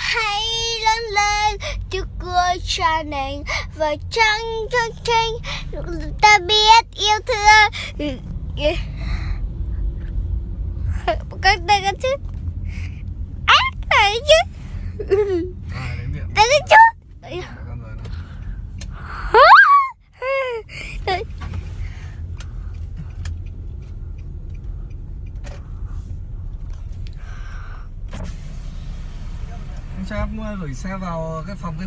hãy lớn lên trước cửa cha nền và trăng trăng trăng ta biết yêu thương. Con đây có chút ác này chứ. Đây có chút. Cho em gửi xe vào cái phòng tiếp